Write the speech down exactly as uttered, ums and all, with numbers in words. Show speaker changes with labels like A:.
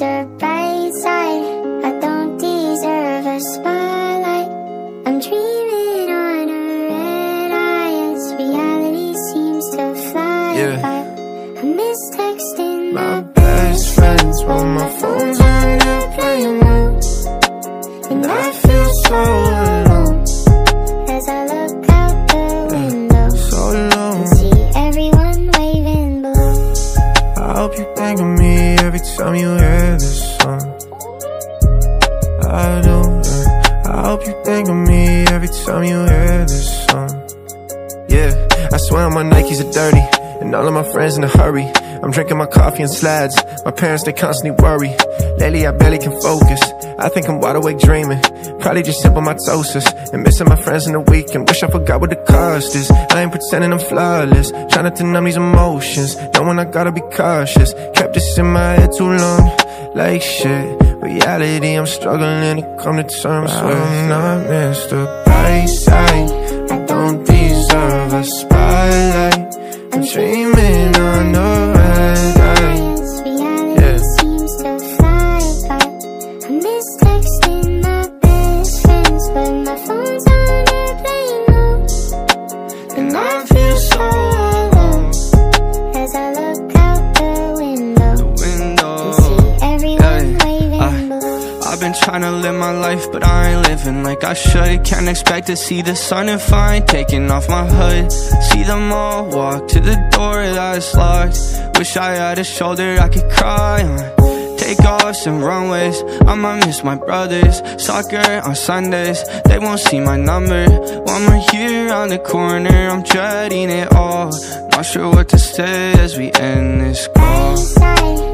A: the bright side. I don't deserve a spotlight. I'm dreaming on a red eye as reality seems to fly
B: yeah.
A: by. I miss texting
B: my best friends while my phone's on airplane mode, and I feel so alone
A: as I look out the window.
B: So alone.
A: And see everyone waving below.
B: I hope you think of me every time you hear this song. I do, yeah. I hope you think of me every time you hear this song. Yeah, I swear my Nikes are dirty, and all of my friends in a hurry. I'm drinking my coffee and slides. My parents, they constantly worry. Lately I barely can focus. I think I'm wide awake dreaming, probably just sipping my toasters and missing my friends in the weekend. Wish I forgot what the cost is. I ain't pretending I'm flawless, trying to numb these emotions, knowing I gotta be cautious. Kept this in my head too long, like shit. Reality, I'm struggling to come to terms with. I'm not Mister Brightside. I don't deserve a spotlight. I'm dreaming on a red eye.
A: Reality seems to fly by. I miss texting my best friends, but my phone's on airplane mode,
B: And I feel so alone
A: as I look out the window.
B: the window.
A: And see everyone
B: Hey,
A: waving
B: I,
A: below.
B: I've been trying to live my life, but I ain't living like I should. Can't expect to see the sun if I ain't taking off my hood. See them all walk to the door that's locked. Wish I had a shoulder I could cry on. Take offs and runways, I'ma miss my brothers. Soccer on Sundays, they won't see my number. One more year on the corner, I'm dreading it all. Not sure what to say as we end this call.
A: Brightside.